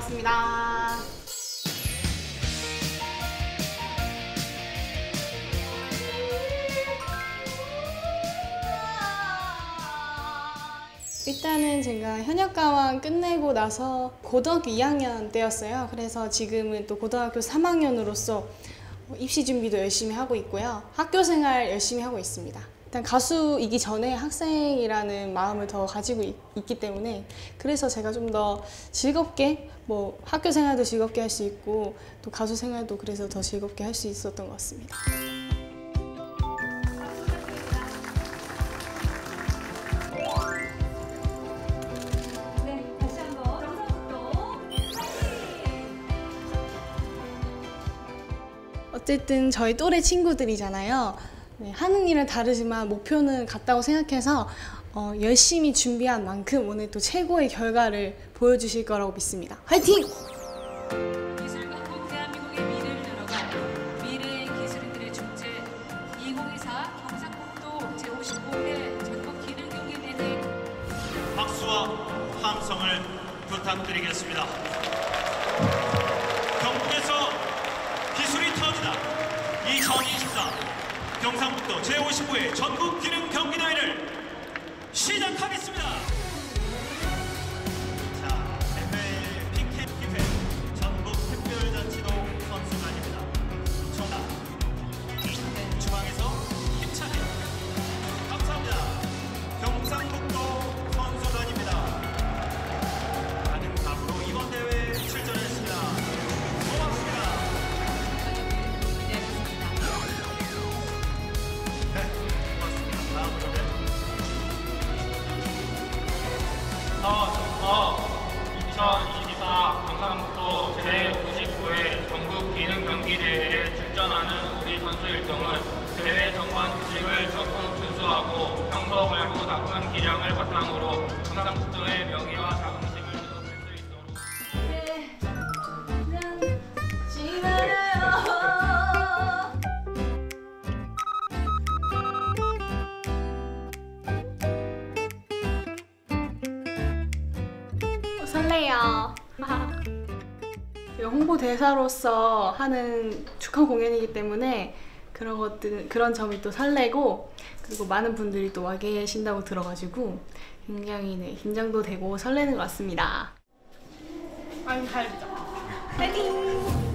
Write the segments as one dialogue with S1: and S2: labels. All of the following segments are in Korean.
S1: 고맙습니다. 일단은 제가 현역가왕 끝내고 나서 고등학교 2학년 때였어요. 그래서 지금은 또 고등학교 3학년으로서 입시 준비도 열심히 하고 있고요. 학교 생활 열심히 하고 있습니다. 일단 가수이기 전에 학생이라는 마음을 더 가지고 있기 때문에 그래서 제가 좀 더 즐겁게 뭐 학교 생활도 즐겁게 할 수 있고 또 가수 생활도 그래서 더 즐겁게 할 수 있었던 것 같습니다. 어쨌든 저희 또래 친구들이잖아요. 네, 하는 일은 다르지만 목표는 같다고 생각해서 열심히 준비한 만큼 오늘 또 최고의 결과를 보여주실 거라고 믿습니다. 화이팅!
S2: 기술과 꼭 대한민국의 미래를 열어가 미래의 기술인들의 축제 2024 경상북도 제55회 전국 기능경기대회
S3: 박수와 함성을 부탁드리겠습니다. 경북에서 기술이 터지다 2024 경상북도 제55회 전국 기능 경기대회를 시작하겠습니다. 자, 대회 피켓 기회 전국 특별자치도 선수단입니다. 정답 중앙에서 힘차게 감사합니다. 경상북도 선수단입니다. 많은 감으로 이번 대회에 출전했습니다. 고맙습니다. 네, 고맙습니다. 다음으로는
S4: 2024 경상북도 제59회 전국 기능 경기대회에 출전하는 우리 선수 일정은 대회 정관 규칙을 적극 준수하고 평소 말고 닦은 기량을 바탕으로 경상북도의 명예와 자긍심을 지속할 수 있도록
S1: 설레요. 제가 홍보대사로서 하는 축하 공연이기 때문에 그런 점이 또 설레고 그리고 많은 분들이 또 와 계신다고 들어가지고 굉장히 긴장도 되고 설레는 것 같습니다. 많이 가야죠. 파이팅!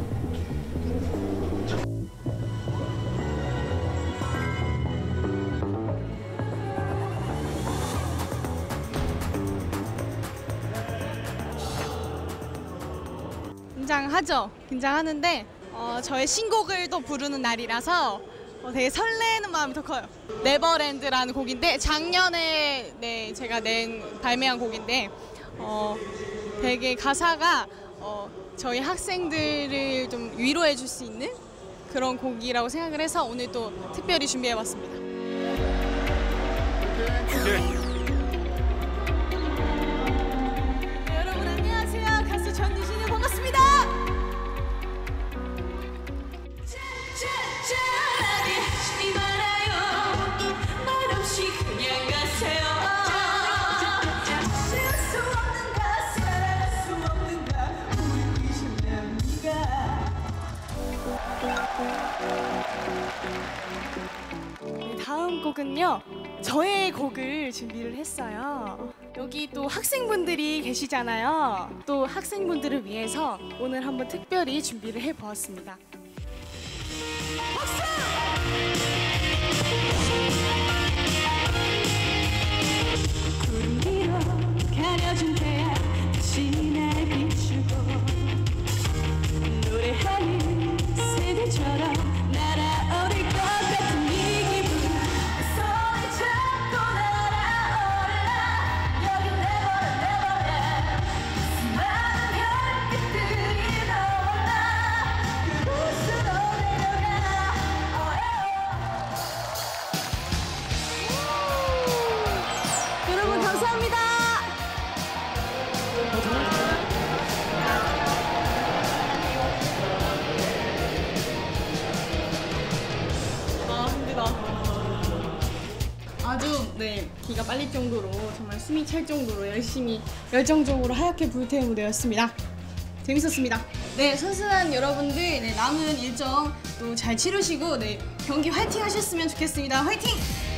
S1: 긴장하죠. 긴장하는데 저의 신곡을 또 부르는 날이라서 되게 설레는 마음이 더 커요. 네버랜드라는 곡인데 작년에 제가 발매한 곡인데 되게 가사가 저희 학생들을 좀 위로해 줄 수 있는 그런 곡이라고 생각을 해서 오늘 또 특별히 준비해 봤습니다. 여러분 안녕하세요. 가수 전유진이 반갑습니다. 다음 곡은요, 저의 곡을 준비를 했어요. 여기 또 학생분들이 계시잖아요. 또 학생분들을 위해서 오늘 한번 특별히 준비를 해보았습니다. 박수! 구름 위로 가려진 태양 다시 날 비추고 노래하는 새들처럼 날아오를 것 같은 이 기분 손을 잡고 날아올라 여긴 neverland 수많은 별빛들이 떠올라 그곳으로 내려가 여러분 감사합니다. 아주 기가 빨릴 정도로 정말 숨이 찰 정도로 열심히 열정적으로 하얗게 불태운 무대였습니다. 재밌었습니다. 네, 선수단 여러분들 남은 일정 또 잘 치르시고 경기 화이팅 하셨으면 좋겠습니다. 화이팅!